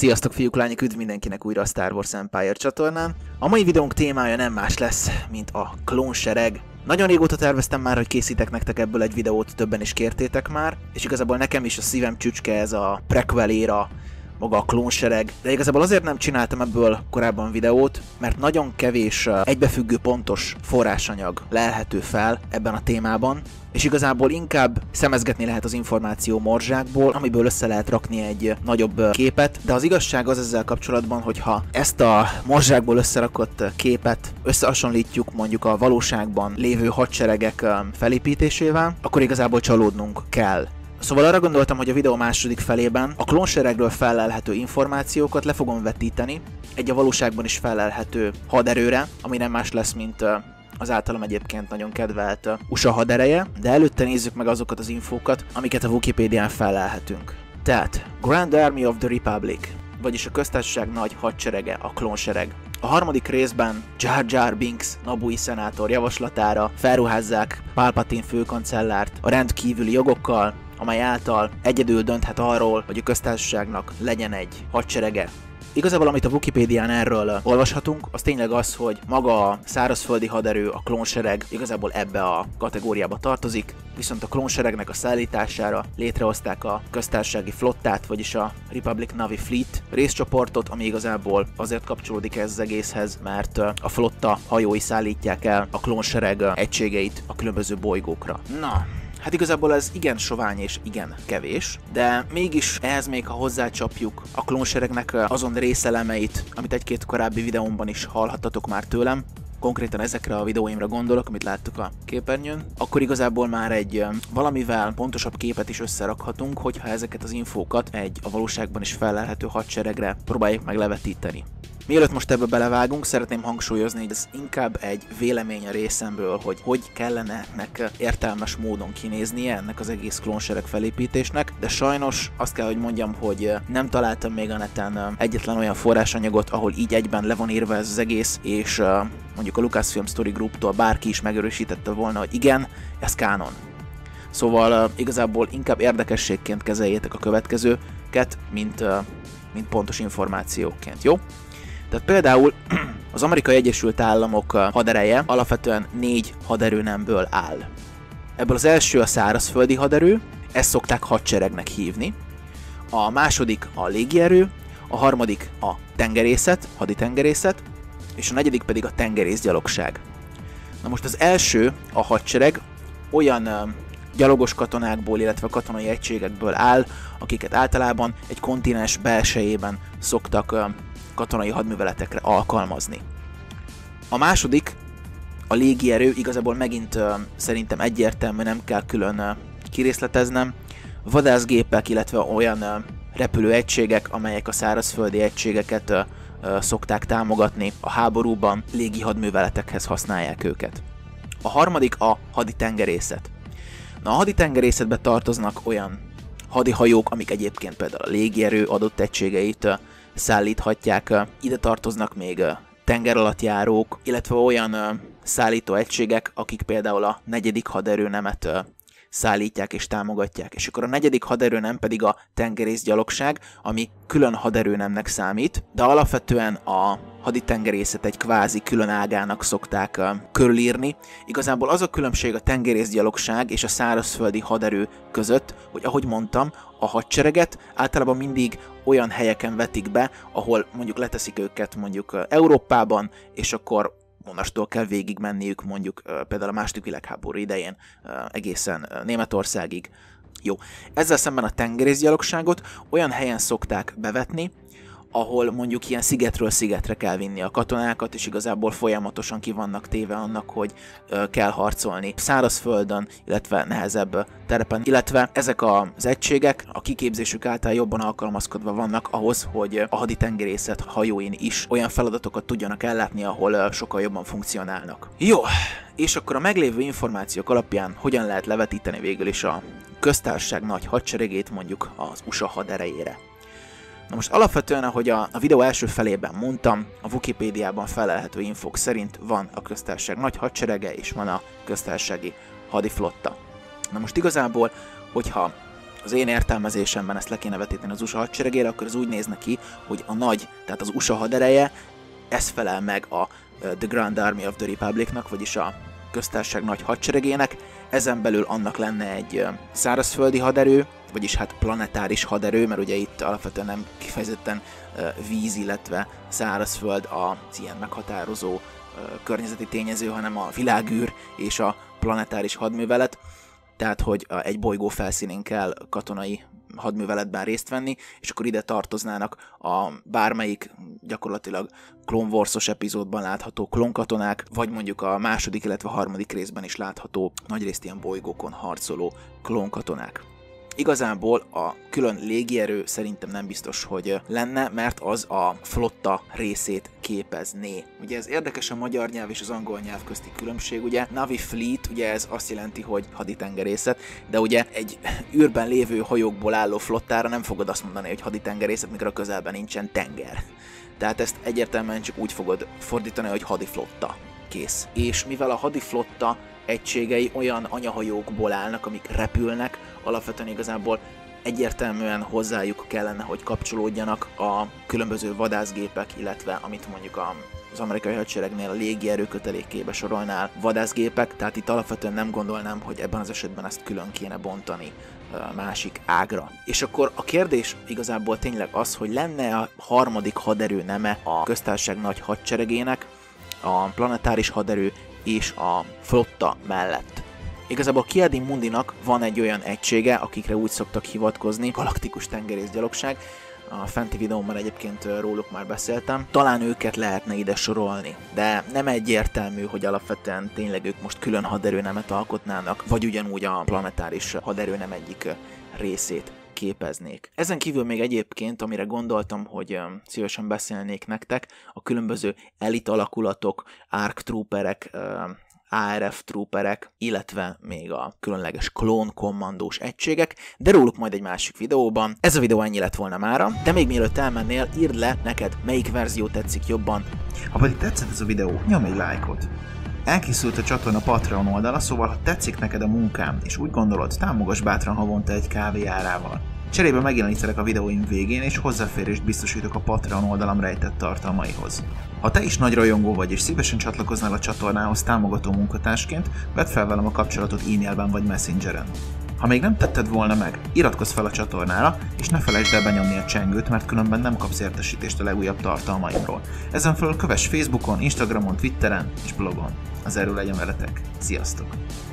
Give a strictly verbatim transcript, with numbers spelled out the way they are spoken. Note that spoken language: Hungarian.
Sziasztok fiúk, lányok, üdv mindenkinek újra a Star Wars Empire csatornán. A mai videónk témája nem más lesz, mint a klónsereg. Nagyon régóta terveztem már, hogy készítek nektek ebből egy videót, többen is kértétek már, és igazából nekem is a szívem csücske ez a prequel éra, maga a klónsereg, de igazából azért nem csináltam ebből korábban videót, mert nagyon kevés egybefüggő pontos forrásanyag lelhető fel ebben a témában, és igazából inkább szemezgetni lehet az információ morzsákból, amiből össze lehet rakni egy nagyobb képet, de az igazság az ezzel kapcsolatban, hogyha ezt a morzsákból összerakott képet összehasonlítjuk mondjuk a valóságban lévő hadseregek felépítésével, akkor igazából csalódnunk kell. Szóval arra gondoltam, hogy a videó második felében a klónseregről fellelhető információkat le fogom vetíteni egy a valóságban is fellelhető haderőre, ami nem más lesz, mint az általam egyébként nagyon kedvelt u es á hadereje, de előtte nézzük meg azokat az infókat, amiket a Wikipédián fellelhetünk. Tehát Grand Army of the Republic, vagyis a köztársaság nagy hadserege, a klónsereg. A harmadik részben Jar Jar Binks nabui szenátor javaslatára felruházzák Palpatine főkancellárt a rendkívüli jogokkal, amely által egyedül dönthet arról, hogy a köztársaságnak legyen egy hadserege. Igazából amit a Wikipédián erről olvashatunk, az tényleg az, hogy maga a szárazföldi haderő, a klónsereg igazából ebbe a kategóriába tartozik, viszont a klónseregnek a szállítására létrehozták a köztársasági flottát, vagyis a Republic Navy Fleet részcsoportot, ami igazából azért kapcsolódik ez az egészhez, mert a flotta hajói szállítják el a klónsereg egységeit a különböző bolygókra. Na, hát igazából ez igen sovány és igen kevés, de mégis ehhez még ha hozzácsapjuk a klónseregnek azon részelemeit, amit egy-két korábbi videómban is hallhattatok már tőlem, konkrétan ezekre a videóimra gondolok, amit láttuk a képernyőn, akkor igazából már egy valamivel pontosabb képet is összerakhatunk, hogyha ezeket az infókat egy a valóságban is fellelhető hadseregre próbáljuk meg levetíteni. Mielőtt most ebbe belevágunk, szeretném hangsúlyozni, hogy ez inkább egy vélemény a részemről, hogy hogy kellene ennek értelmes módon kinéznie ennek az egész klónsereg felépítésnek, de sajnos azt kell, hogy mondjam, hogy nem találtam még a neten egyetlen olyan forrásanyagot, ahol így egyben le van írva ez az egész, és mondjuk a Lucasfilm Story Group-tól bárki is megerősítette volna, hogy igen, ez kánon. Szóval igazából inkább érdekességként kezeljétek a következőket, mint, mint pontos információként, jó? Tehát például az Amerikai Egyesült Államok hadereje alapvetően négy haderőnemből áll. Ebből az első a szárazföldi haderő, ezt szokták hadseregnek hívni. A második a légierő, a harmadik a tengerészet, haditengerészet, és a negyedik pedig a tengerészgyalogság. Na most az első, a hadsereg, olyan gyalogos katonákból, illetve katonai egységekből áll, akiket általában egy kontinens belsejében szoktak katonai hadműveletekre alkalmazni. A második, a légierő, igazából megint uh, szerintem egyértelmű, nem kell külön uh, kirészleteznem. Vadászgépek, illetve olyan uh, repülőegységek, amelyek a szárazföldi egységeket uh, uh, szokták támogatni a háborúban, légi hadműveletekhez használják őket. A harmadik a haditengerészet. Na, a haditengerészetbe tartoznak olyan hadihajók, amik egyébként például a légierő adott egységeit uh, szállíthatják. Ide tartoznak még tengeralattjárók, illetve olyan szállító egységek, akik például a negyedik haderőnemet szállítják és támogatják. És akkor a negyedik haderőnem pedig a tengerészgyalogság, ami külön haderőnemnek számít, de alapvetően a haditengerészet egy kvázi külön ágának szokták uh, körülírni. Igazából az a különbség a tengerészgyalogság és a szárazföldi haderő között, hogy ahogy mondtam, a hadsereget általában mindig olyan helyeken vetik be, ahol mondjuk leteszik őket mondjuk uh, Európában, és akkor onnastól kell végig menniük mondjuk uh, például a második világháború idején uh, egészen uh, Németországig. Jó, ezzel szemben a tengerészgyalogságot olyan helyen szokták bevetni, ahol mondjuk ilyen szigetről szigetre kell vinni a katonákat, és igazából folyamatosan ki vannak téve annak, hogy ö, kell harcolni szárazföldön, illetve nehezebb terepen, illetve ezek az egységek a kiképzésük által jobban alkalmazkodva vannak ahhoz, hogy a haditengerészet hajóin is olyan feladatokat tudjanak ellátni, ahol ö, sokkal jobban funkcionálnak. Jó, és akkor a meglévő információk alapján hogyan lehet levetíteni végül is a köztársaság nagy hadseregét mondjuk az u es á haderejére. Na most alapvetően, ahogy a, a videó első felében mondtam, a Wikipédiában felelhető infók szerint van a köztársaság nagy hadserege és van a köztársasági hadiflotta. Na most igazából, hogyha az én értelmezésemben ezt le kéne vetíteni az u es á hadseregére, akkor ez úgy néz neki, hogy a nagy, tehát az u es á hadereje, ez felel meg a The Grand Army of the Republicnak, vagyis a köztársaság nagy hadseregének, ezen belül annak lenne egy szárazföldi haderő, vagyis hát planetáris haderő, mert ugye itt alapvetően nem kifejezetten víz, illetve szárazföld az ilyen meghatározó környezeti tényező, hanem a világűr és a planetáris hadművelet, tehát hogy egy bolygó felszínén kell katonai hadműveletben részt venni, és akkor ide tartoznának a bármelyik gyakorlatilag Clone Wars-os epizódban látható klónkatonák, vagy mondjuk a második, illetve a harmadik részben is látható nagyrészt ilyen bolygókon harcoló klónkatonák. Igazából a külön légierő szerintem nem biztos, hogy lenne, mert az a flotta részét képezné. Ugye ez érdekes a magyar nyelv és az angol nyelv közti különbség, ugye Navy Fleet, ugye ez azt jelenti, hogy haditengerészet, de ugye egy űrben lévő hajókból álló flottára nem fogod azt mondani, hogy haditengerészet, mikor a közelben nincsen tenger. Tehát ezt egyértelműen csak úgy fogod fordítani, hogy hadiflotta. Kész. És mivel a hadiflotta egységei olyan anyahajókból állnak, amik repülnek, alapvetően igazából egyértelműen hozzájuk kellene, hogy kapcsolódjanak a különböző vadászgépek, illetve amit mondjuk az amerikai hadseregnél a légierő kötelékébe sorolnál vadászgépek, tehát itt alapvetően nem gondolnám, hogy ebben az esetben ezt külön kéne bontani másik ágra. És akkor a kérdés igazából tényleg az, hogy lenne a harmadik haderő neme a köztársaság nagy hadseregének, a planetáris haderő és a flotta mellett. Igazából Ki-Adi Mundinak van egy olyan egysége, akikre úgy szoktak hivatkozni, galaktikus tengerészgyalogság. A fenti videómban egyébként róluk már beszéltem. Talán őket lehetne ide sorolni, de nem egyértelmű, hogy alapvetően tényleg ők most külön haderőnemet alkotnának, vagy ugyanúgy a planetáris haderőnem egyik részét képeznék. Ezen kívül még egyébként, amire gondoltam, hogy szívesen beszélnék nektek, a különböző elit alakulatok, Arc Trooperek, á er ef trooperek, illetve még a különleges klón kommandós egységek, de róluk majd egy másik videóban. Ez a videó ennyi lett volna mára, de még mielőtt elmennél, írd le neked, melyik verzió tetszik jobban. Ha pedig tetszett ez a videó, nyomj egy lájkot. Elkészült a csatorna Patreon oldala, szóval ha tetszik neked a munkám, és úgy gondolod, támogass bátran havonta egy kávé árával. Cserébe megjelenítelek a videóim végén, és hozzáférést biztosítok a Patreon oldalam rejtett tartalmaihoz. Ha te is nagy rajongó vagy, és szívesen csatlakoznál a csatornához támogató munkatársként, vedd fel velem a kapcsolatot e-mailben vagy messengeren. Ha még nem tetted volna meg, iratkozz fel a csatornára, és ne felejtsd el benyomni a csengőt, mert különben nem kapsz értesítést a legújabb tartalmaimról. Ezen felül kövess Facebookon, Instagramon, Twitteren és blogon. Az erő legyen veletek. Sziasztok!